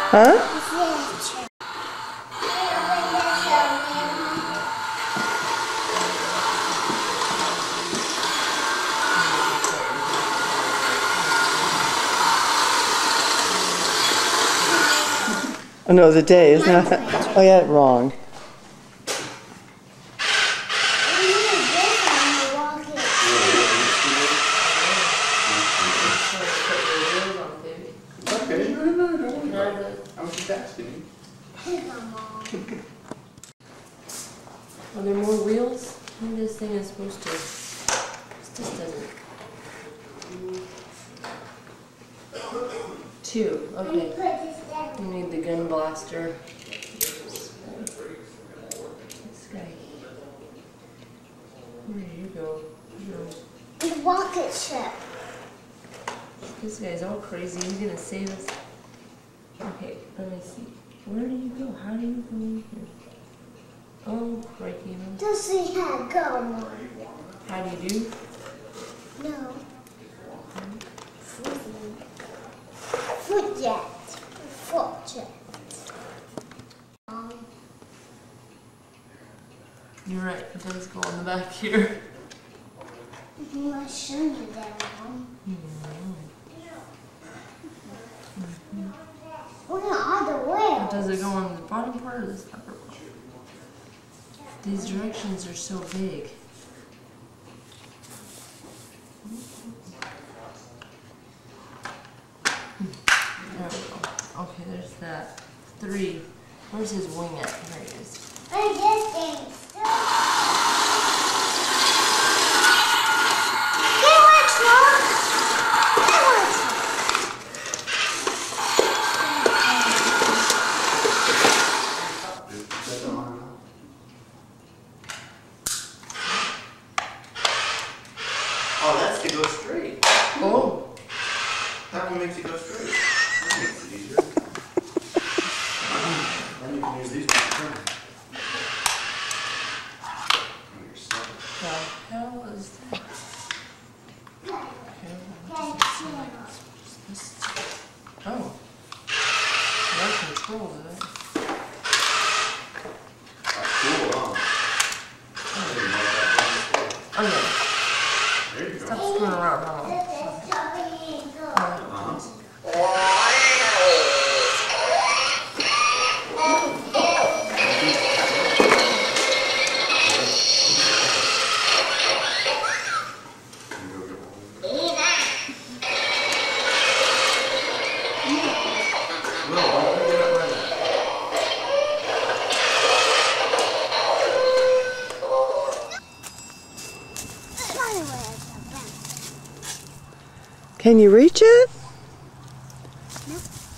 Huh? Oh no, the day is not. Oh yeah, wrong. Okay, no, don't worry about it. I was just asking you. Are there more wheels? I think this thing is supposed to. This just doesn't. 2. Okay. You need the gun blaster. This guy. Where do you go? The rocket ship. This guy's all crazy. He's gonna save us. Okay, let me see. Where do you go? How do you go in here? Oh, crikey. Does he have go? How do you do? No. Foot jet. Foot jet. You're right. It does go on the back here. I'm gonna show you that one. Where are the wheels? Does it go on the bottom part or this upper part? These directions are so big. There we go. Okay, there's that. 3. Where's his wing at? There it is. And this thing still. Oh, that's to go straight. Oh. That one makes it go straight. That makes it easier. Then you can use these to turn. Oh, you're stuck. The hell is that? Oh. No control of it. That's cool, huh? I didn't know that was cool. Oh yeah. There you go. Stop screwing around, huh? Can you reach it? No.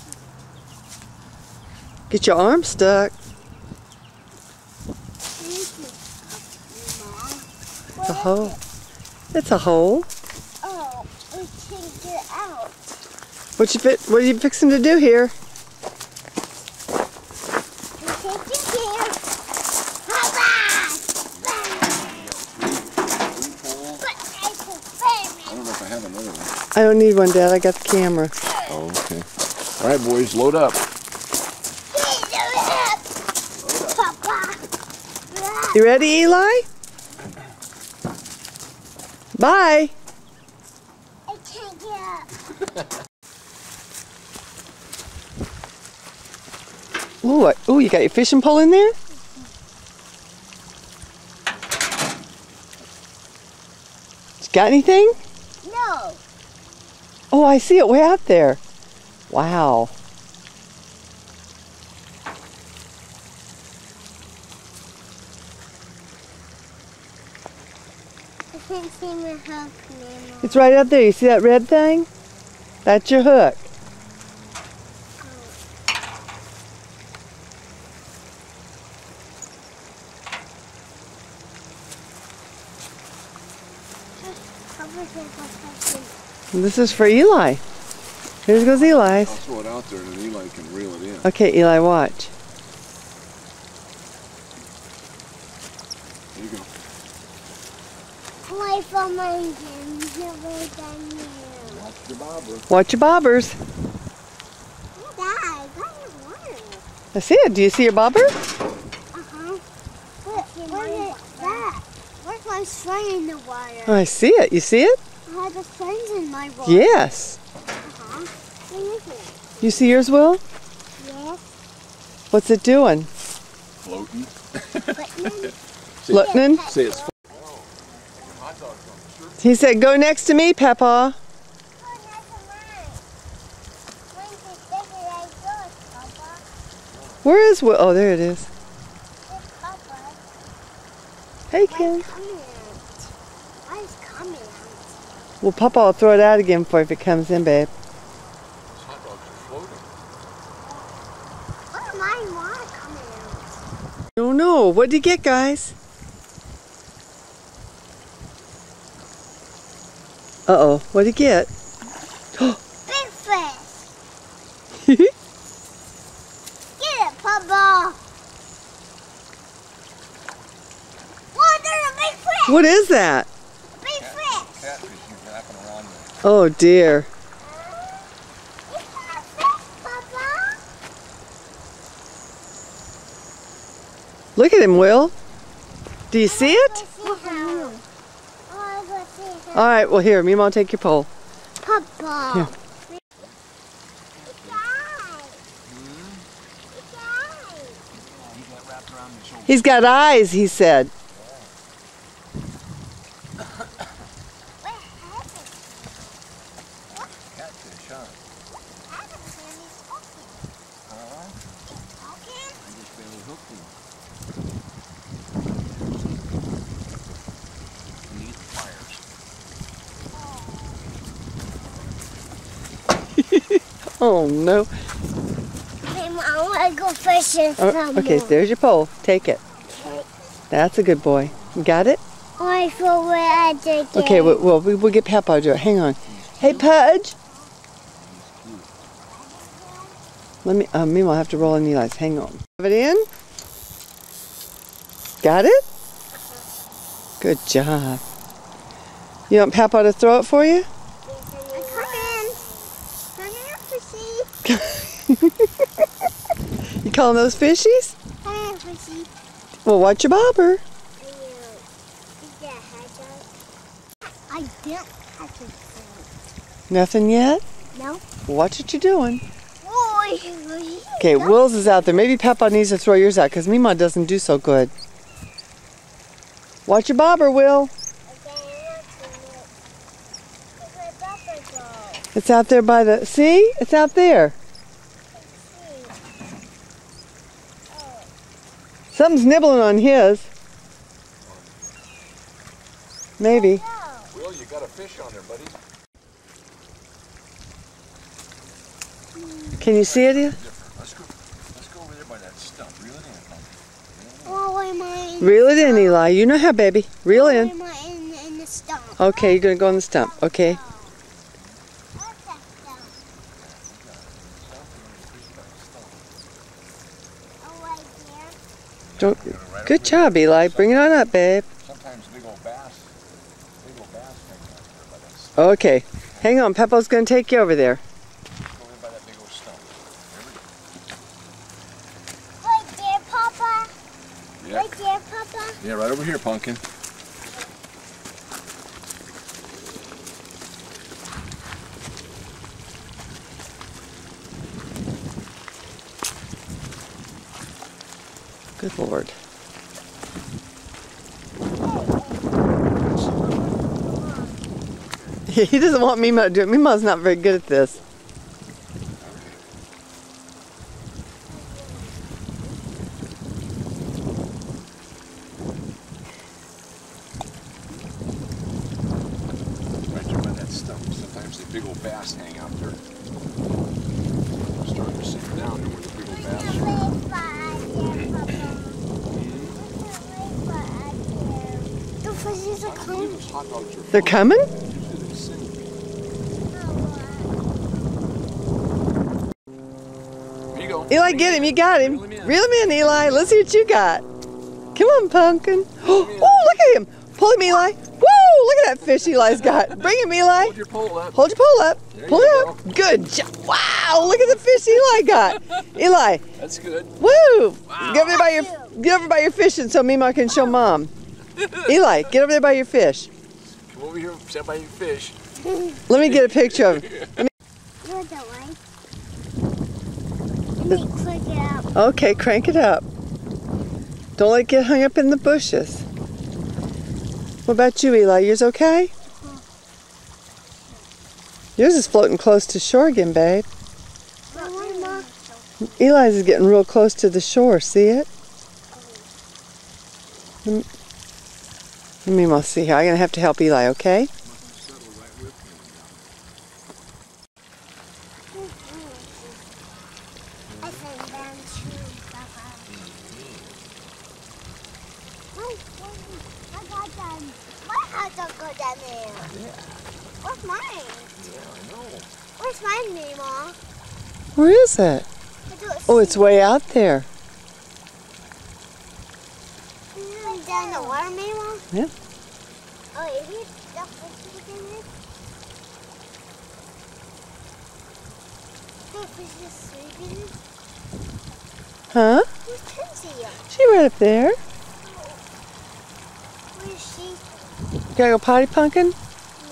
Get your arm stuck. It's a hole. It's a hole. Oh, we can't get out. What are you fixing to do here? We can't get here. Hurrah! I don't know if I have another one. I don't need one, Dad. I got the camera. Oh, okay. All right, boys, load up. You ready, Eli? Bye. I can't get up. Ooh, you got your fishing pole in there? Got anything? No. Oh, I see it way out there. Wow. I can't see my hook, Mama. It's right out there. You see that red thing? That's your hook. This is for Eli. Here goes Eli's. I'll throw it out there and then Eli can reel it in. Okay, Eli, watch. There you go. Away from my engine. Never done here. Watch your bobber. Watch your bobbers. Dad, I see it. Do you see your bobber? Uh-huh. What is that? Where's my friend in the water? Oh, I see it. You see it? I have a friend in my water. Yes. Uh-huh. Where is it? You see yours, Will? Yes. What's it doing? Floating. Floating? Say it's He said, go next to me, Peppa. Where is Will? Oh, there it is. Hey, Ken. Why's coming out? Well, Papa will throw it out again for you if it comes in, babe. hot dogs are floating. Why am I water coming out? Oh, no. What did you get, guys? Uh-oh. What did you get? Big fish. Get it, Papa. Whoa, there's a big fish. What is that? Big fish. Catfishing flapping around there. Oh, dear. It's not a fish, Papa. Look at him, Will. Do you see it? All right, well, here, Mima will take your pole. Papa. Here. He got wrapped around his shoulder. He's got eyes, he said. Catfish, huh? I just barely hooked him. Let me get the pliers. Oh, no. I want to go fishing Oh, okay, so there's your pole. Take it. That's a good boy. You got it? I feel where I take it. Okay, we'll get Papa to do it. Hang on. Hey, Pudge. Let me, Mima will have to roll in Eli's. Hang on. Have it in? Got it? Good job. You want Papa to throw it for you? Come in. Come here, fishy. You calling those fishies? Come here, fishy. Well, watch your bobber. I didn't catch it. Nothing yet? No. Watch what you're doing. Oh, Okay, Will's is out there. Maybe Papa needs to throw yours out because Mima doesn't do so good. Watch your bobber, Will. It's out there by the... See? It's out there. Something's nibbling on his. Maybe. Will, you got a fish on there, buddy. Can you see it here? Let's go over there by that stump. Reel it in, Pumpkin. Oh, am I in? Reel it in, Eli. You know how, baby. Reel in. Am I in the stump? Okay, you're going to go on the stump. Okay. What's that stump? Oh, right there. Don't. Good job, Eli. Bring it on up, babe. Sometimes big old bass hang out there by that stump. Okay. Hang on. Peppa's going to take you over there. Go over by that big old stump. Right there, Papa. Yeah. Right there, Papa. Yeah, right over here, Pumpkin. Good Lord. He doesn't want Mima to do it. Mima's not very good at this. Right there by that stump. Sometimes the big old bass hang out there. I'm starting to sink down there where the big old bass are. The fishes are coming. Those hot dogs are They're coming? Here you go. Eli, get him. You got him. Reel him in, Eli. Let's see what you got. Come on, Pumpkin. Oh, look at him. Pull him, Eli. Woo! Look at that fish Eli's got. Bring him, Eli. Hold your pole up. Hold your pole up. There Pull you it up. Good job. Wow, look at the fish Eli got. Eli. That's good. Woo! Wow. Get over by your fishing so Mima can show Mom. Eli, get over there by your fish. Come over here, stand by your fish. Let me get a picture of him. You're that way. Let me click it up. Okay, crank it up. Don't let it get hung up in the bushes. What about you, Eli? Yours okay? Yours is floating close to shore again, babe. Eli's is getting real close to the shore. See it? Let me see here. I'm going to have to help Eli, okay? Where's mine? Yeah, I know. Where's mine, Mima? Where is it? Oh, it's way out there. Down the water, Mima? Yeah. Oh, is it? That's what she's in it? The fish is sleeping. Huh? Where's Kenzie? She right up there. Where's she? You gotta go potty pumpkin? No.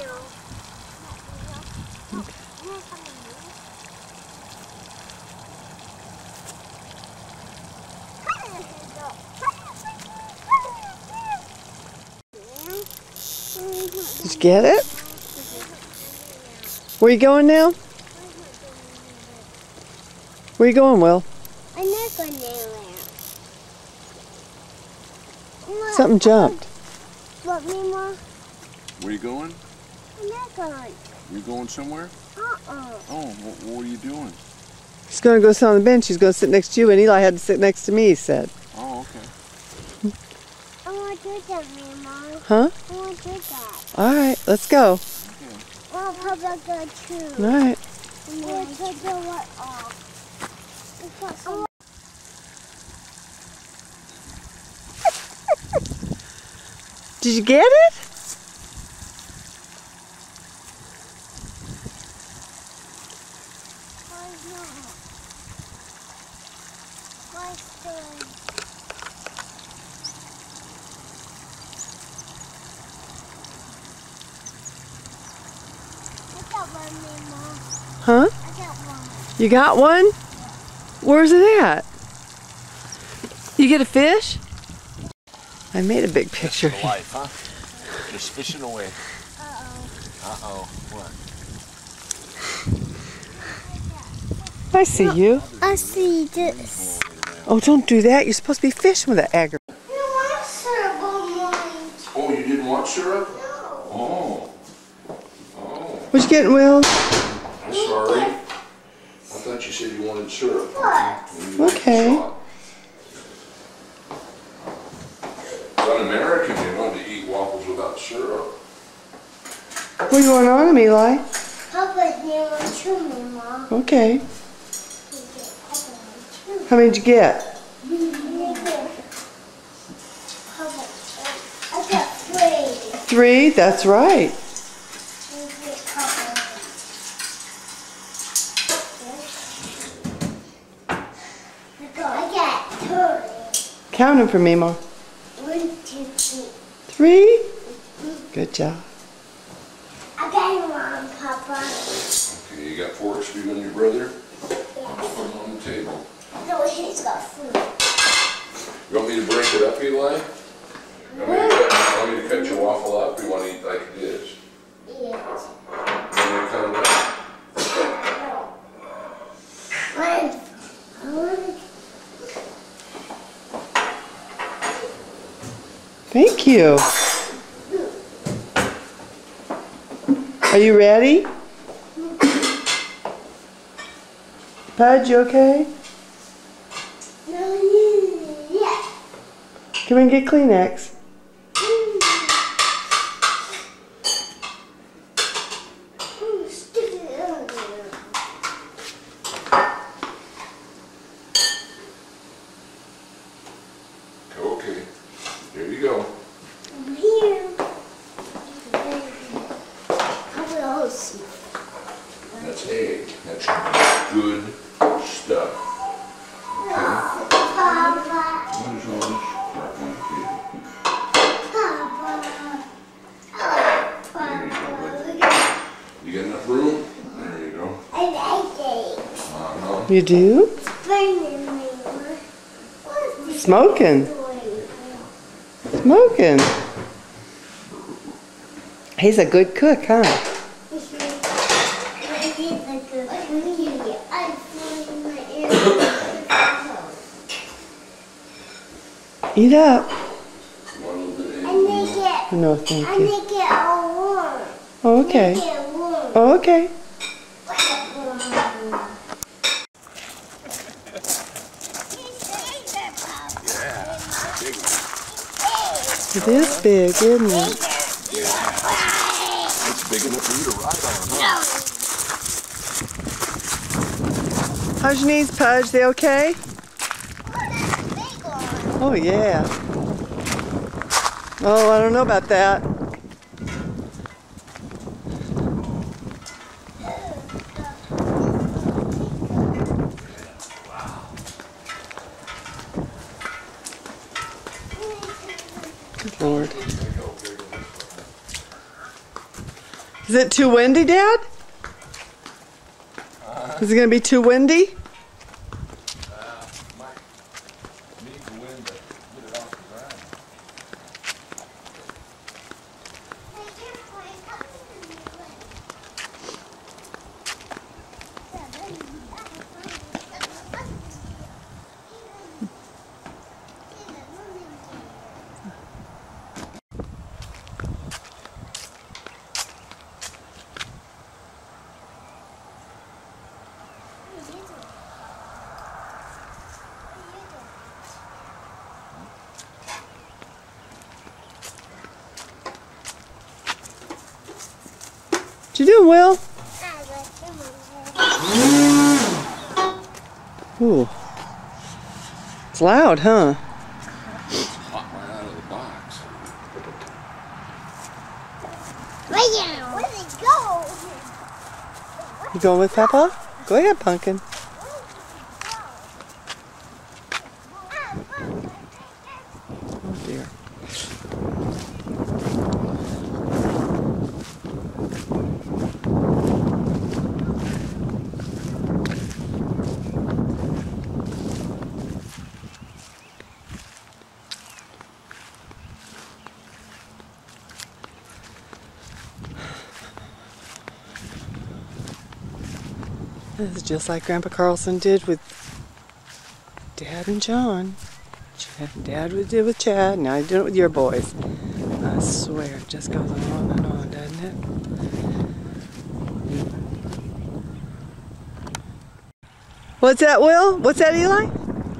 Did you get it? Where you going now? Where you going, Will? I'm not going anywhere. Something jumped. What, Mima? Where you going? I'm not going. You going somewhere? Oh, what are you doing? She's gonna go sit on the bench. She's gonna sit next to you, and Eli had to sit next to me, he said. Oh, okay. I want to do that, Mima. Huh? I want to do that. All right, let's go. Well, Papa go too. All right. I want to take the what off. Did you get it? Huh? I got one. You got one? Where's it at? You get a fish? I made a big picture. That's the life, huh? Just fishing away. Uh-oh. What? I see you. I see this. Oh, don't do that. You're supposed to be fishing with that aggravator. You want syrup on mine? Oh, you didn't want syrup? No. Oh. What you getting, Will? I'm sorry. I thought you said you wanted syrup. Okay. It's un-American, you know, to eat waffles without syrup. What do you want on them, Eli? Papa's here on too, Mama. Okay. How many did you get? Papa, I got 3. 3? That's right. I got 2. Count them for me, Mom. 1, 2, 3. 3? Good job. I got one, Papa. Okay, you got forks for you and your brother? Yes. Put them on the table. No, he's got food. You want me to break it up, Eli? You want me to cut your waffle up? Or you want to eat like it is? Yes. You want me to cut it up? Thank you. Are you ready? Pud, you okay? Yeah. Come and get Kleenex. Okay. Here you go. I'm here. That's egg. That should be good stuff. Okay? What is all this crap on the table? There you go, buddy. You got enough room? There you go. I like it. Uh-huh. You do? It's burning me. Smoking. Smoking. He's a good cook, huh? Eat up. No, thank I you. make it all warm. Oh, okay. Make it warm. Oh, okay. It is big, isn't it? It's big enough for you to ride on, huh? How's your knees, Pudge? They okay? Oh, yeah. Oh, I don't know about that. Good Lord. Is it too windy, Dad? Is it going to be too windy? Need the wind to get it off the ground. What you doing, Will? Ooh. It's loud, huh? Hot right out of the box. Where did it go? You going with Papa? Go ahead, Pumpkin. Oh, dear. This is just like Grandpa Carlson did with Dad and John. Dad did with Chad, now you're doing it with your boys. I swear, it just goes on and on, doesn't it? What's that, Will? What's that, Eli?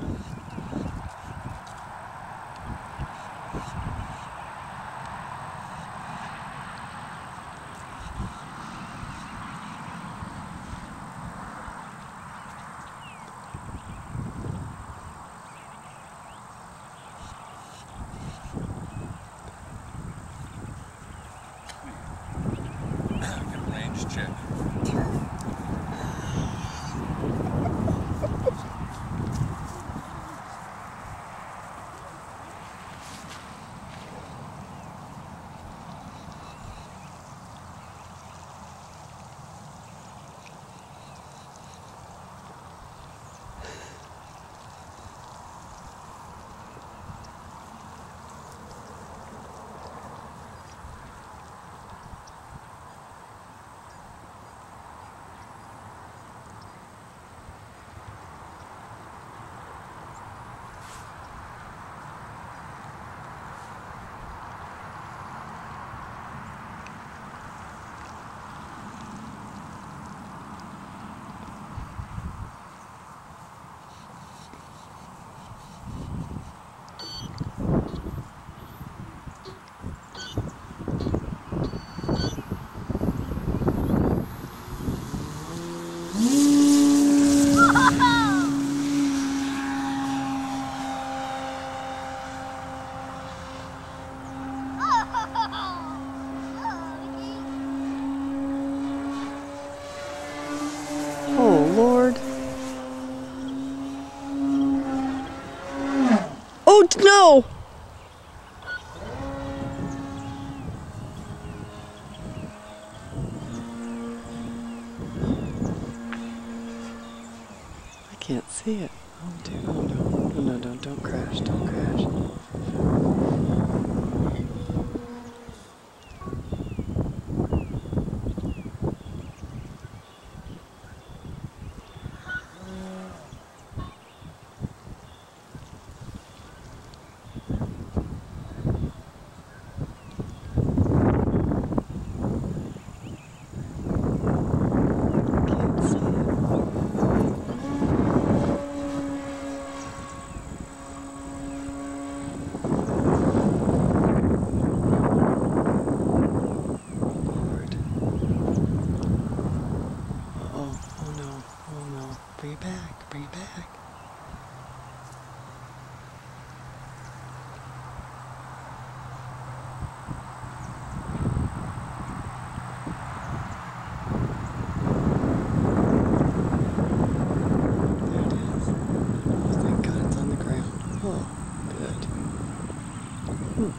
Range check. No! I can't see it. Oh dear. Oh no. No, no, no. Don't crash. Don't crash. Can't see it. Lord. Uh-oh. Oh no. Oh no. Bring it back. Bring it back. There it is. Oh, thank God it's on the ground. Oh, good. Hmm.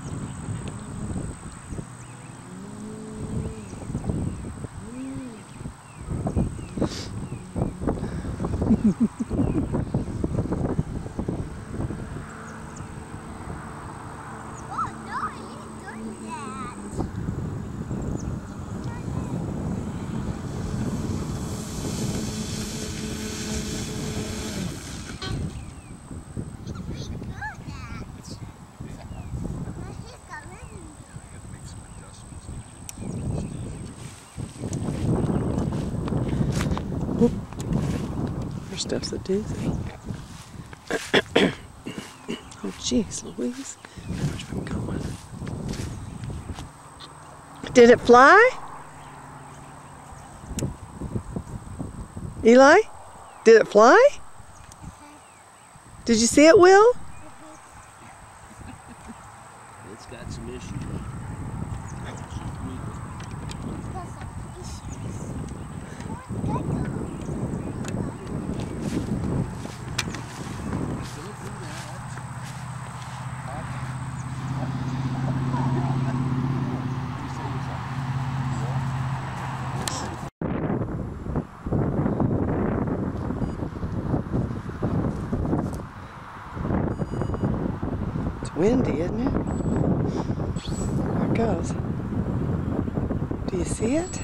Oh no, he's doing that. Her stuff's a doozy. Oh, jeez, Louise. Where's I'm going? Did it fly? Eli? Did it fly? Did you see it, Will? It's got some issues. It's windy, isn't it? There it goes. Do you see it?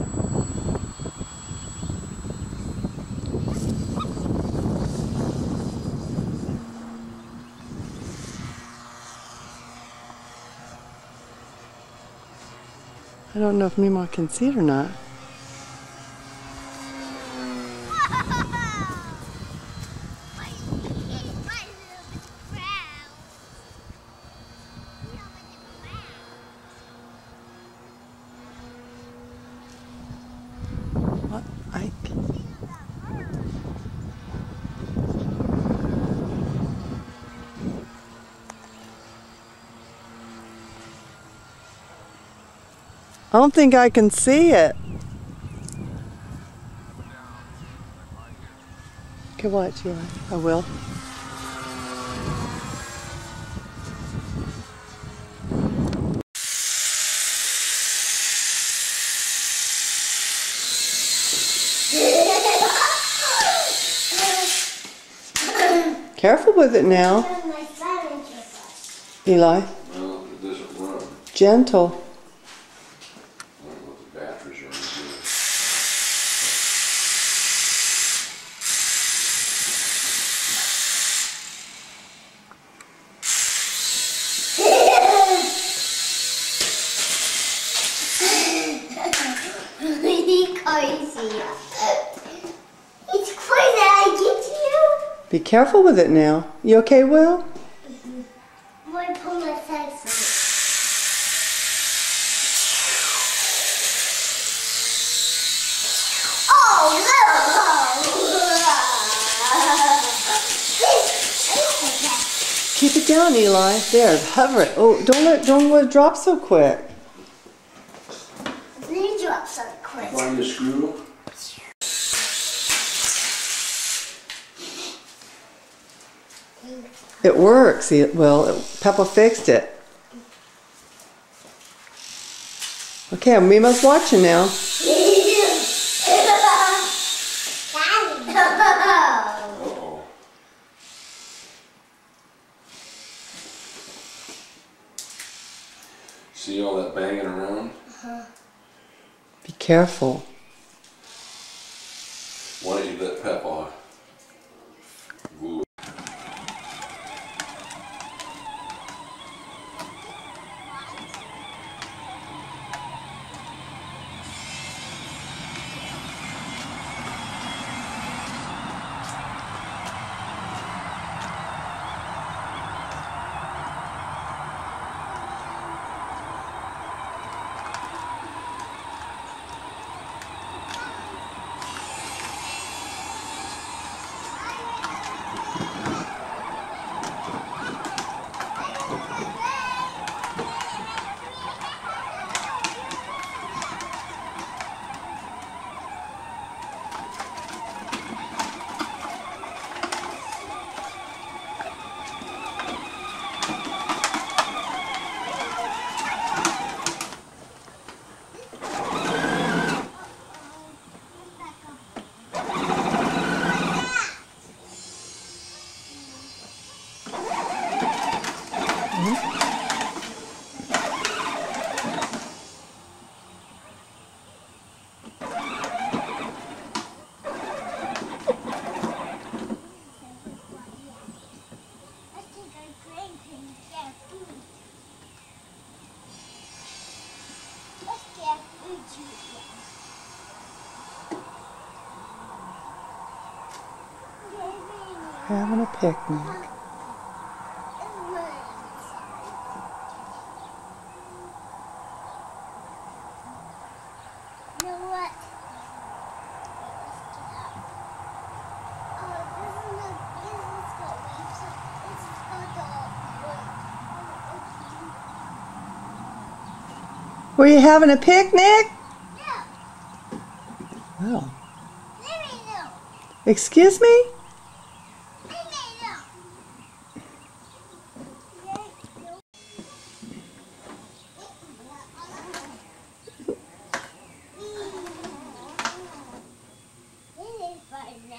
I don't know if Mima can see it or not. What? Ike? I don't think I can see it. Okay, watch, Eli. I will. Careful with it now, Eli. Well, it doesn't run. Gentle. I don't know what the batteries are. Really crazy. It's crazy I get you. Be careful with it now. You okay, Will? I'm going to pull my legs Keep it down, Eli. There, hover it. Oh, don't let it drop so quick. They drop so quick. Find the screw. It works. Well, Peppa fixed it. Okay, Mima's watching now. Uh-oh. See all that banging around? Be careful. Why don't you let Peppa glue it? Having a picnic. You know what? Were you having a picnic? Yeah. Well, Let me know. excuse me? Let me know. This is fun now.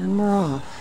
And we're off.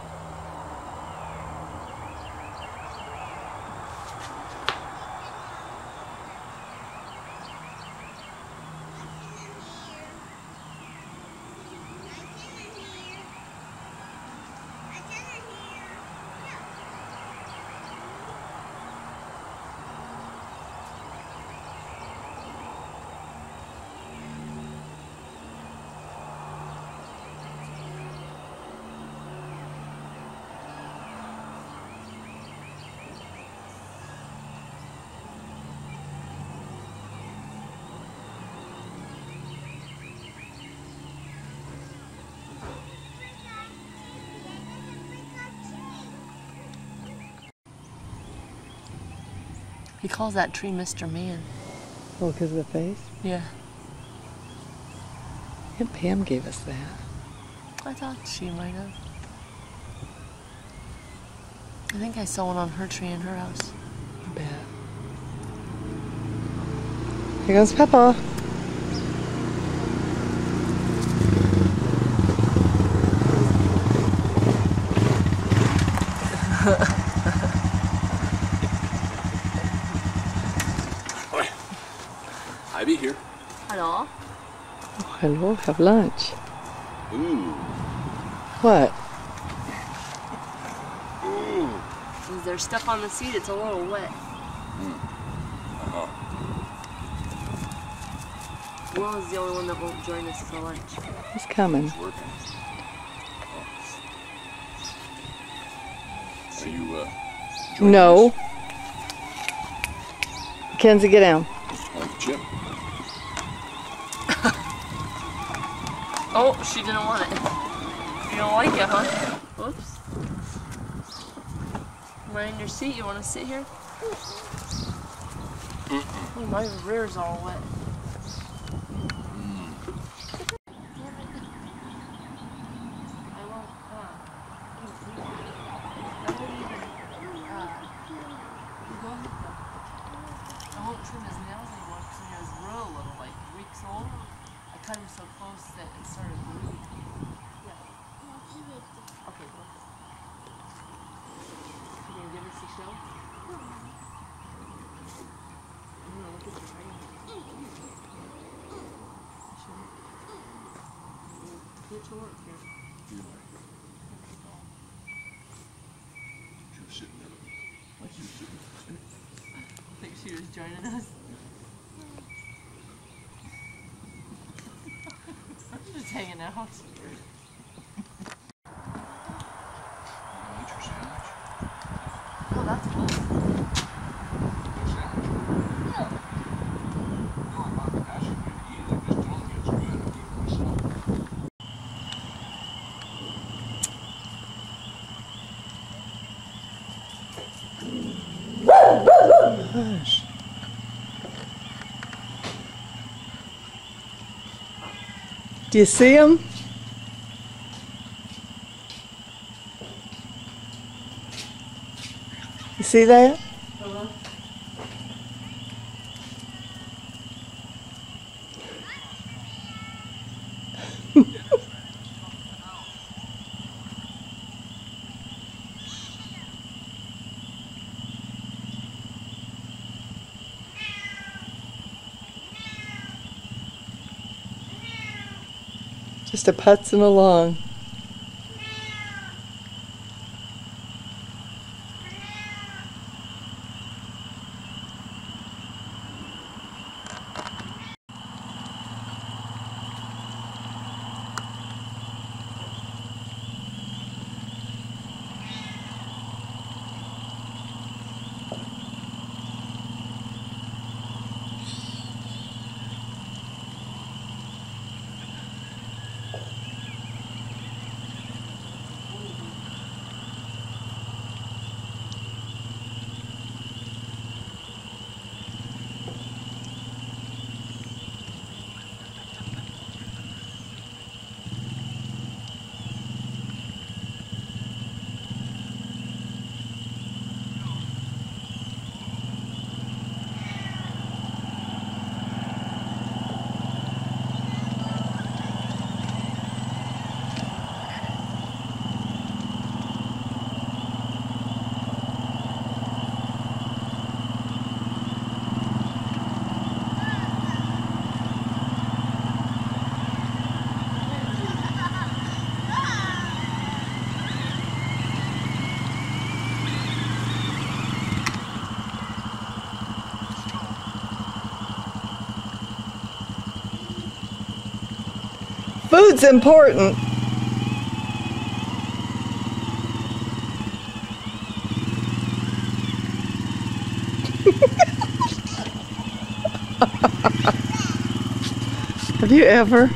He calls that tree Mr. Man. Oh, because of the face? Yeah. And Pam gave us that. I thought she might have. I think I saw one on her tree in her house. I bet. Here goes Peppa. I be here. Hello? Oh, hello, have lunch. Ooh. What? Ooh. Is there stuff on the seat? It's a little wet. Will is the only one that won't join us for lunch. He's coming. It's working. Are you, joining No. us? Kenzie, get down. Like a chip. Oh, she didn't want it. You don't like it, huh? Whoops. Am I in your seat? You want to sit here? Oh, my rear's all wet. I won't trim his nails anymore because when he was real little, like weeks old, I cut him so close that it started bleeding. Okay, go. You gonna give us a show? I'm gonna look at the rain. Get to work here. She was sitting there. She was sitting there. I think she was joining us. Just hanging out. Eat your sandwich. Oh, that's cool. What sandwich? No, I'm not asking you to eat it. I'm just telling you it's good. I'll eat it myself. Hush. Do you see him? You see that? Just a putzing along. Food's important. Have you ever?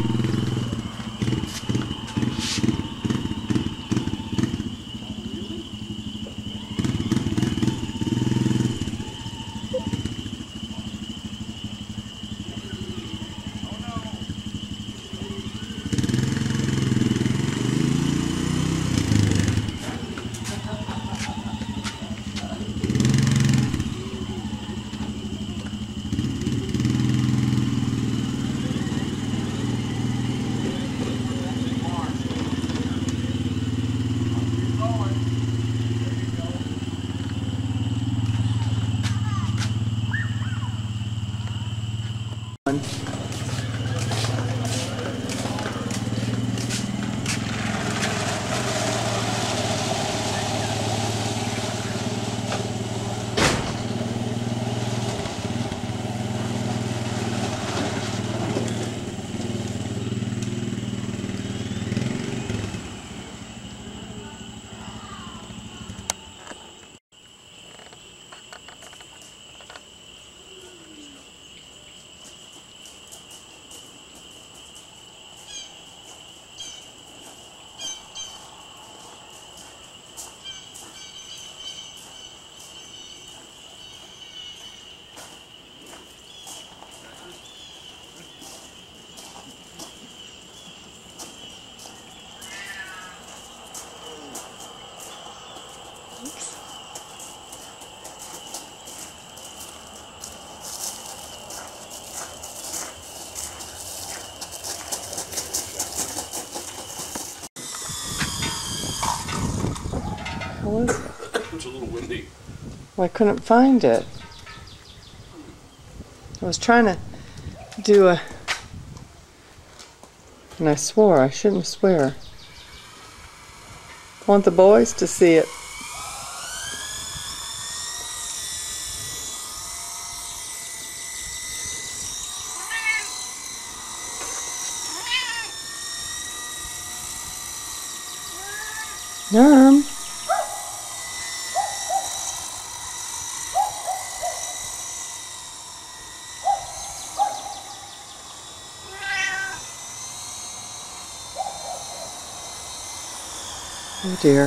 How was it? It's a little windy. Well, I couldn't find it. I was trying to do a... And I swore. I shouldn't swear. I want the boys to see it. Norm. Oh dear.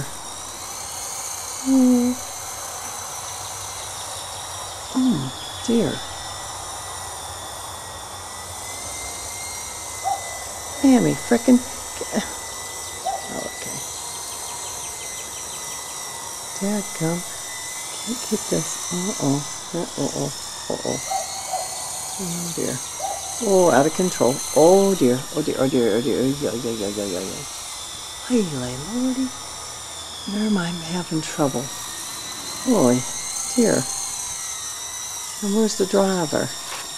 Oh dear. Mammy, frickin'. Oh, okay. Dad, come. Can't keep this. Uh-oh. Uh-oh. Uh-oh. Oh dear. Oh, out of control. Oh dear. Oh dear. Oh dear. Oh dear. Yeah, yeah, yeah, yeah, yeah, yeah. Hey, Lordy. Norm, I'm having trouble. Boy, dear. And where's the driver?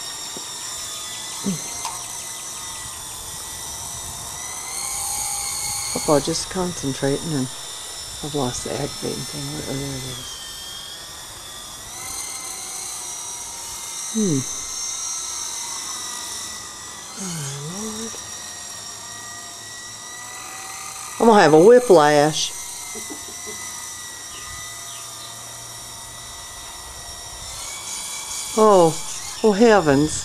Football, just concentrating, and I've lost the activating thing. Oh, there it is. Oh, Lord. I'm gonna have a whiplash. Oh heavens.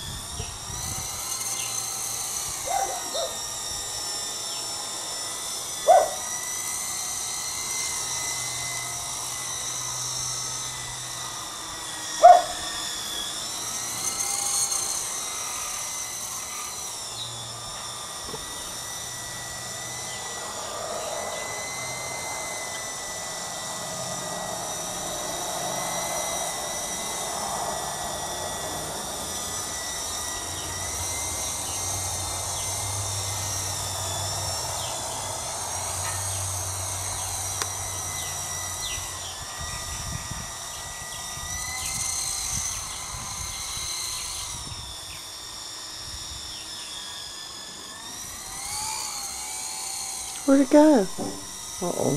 Where'd it go? Uh-oh.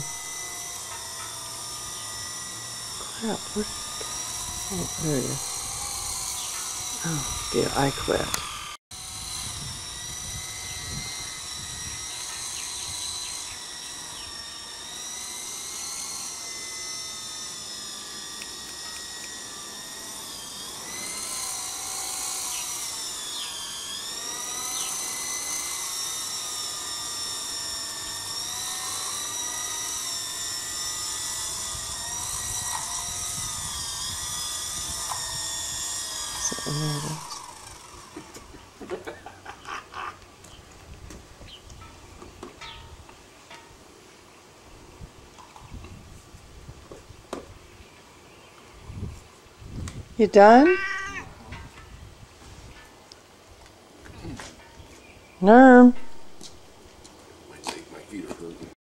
Crap, where'd it go? Oh, there it is. Oh, dear, I quit. And there it is. You done? Norm. My feet are hurting.